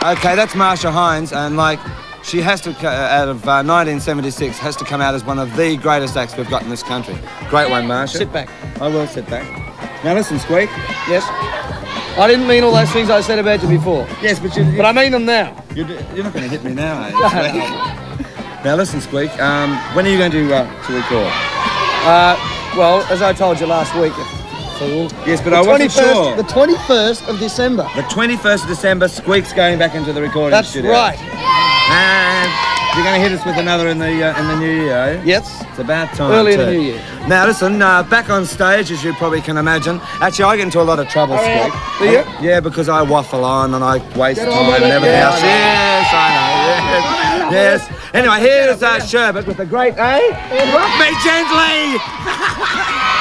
Okay, that's Marsha Hines, and like, she has to, out of 1976, has to come out as one of the greatest acts we've got in this country. Great one, Marsha. Sit back. I will sit back. Now listen, Squeak. Yes. I didn't mean all those things I said about you before. Yes, but But I mean them now. you're not going to hit me now, are you? Squeak? Now listen, Squeak. When are you going to record? Well, as I told you last week, fool. Yes, but I wasn't sure. The 21st of December. The 21st of December, Squeak's going back into the recording That's studio. right. And you're going to hit us with another in the new year, eh? Yes. It's about time. Early in too. the new year. Now listen, back on stage, as you probably can imagine. Actually, I get into a lot of trouble, Squeak. Do you? Yeah, because I waffle on and I waste Get on time with and it, everything yeah. else. Yes, I know. Yes. Anyway, here's Sherbet with the great, eh? Rock me gently!